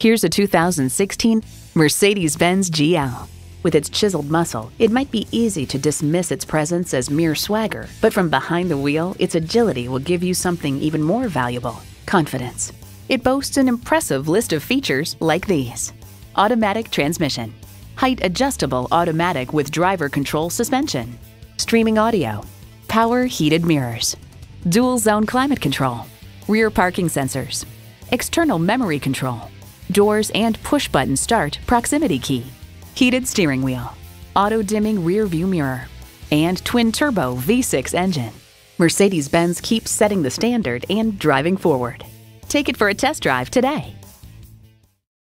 Here's a 2016 Mercedes-Benz GL. With its chiseled muscle, it might be easy to dismiss its presence as mere swagger, but from behind the wheel, its agility will give you something even more valuable: confidence. It boasts an impressive list of features like these: automatic transmission, height-adjustable automatic with driver control suspension, streaming audio, power heated mirrors, dual-zone climate control, rear parking sensors, external memory control, doors and push-button start proximity key, heated steering wheel, auto-dimming rear view mirror, and twin-turbo V6 engine. Mercedes-Benz keeps setting the standard and driving forward. Take it for a test drive today.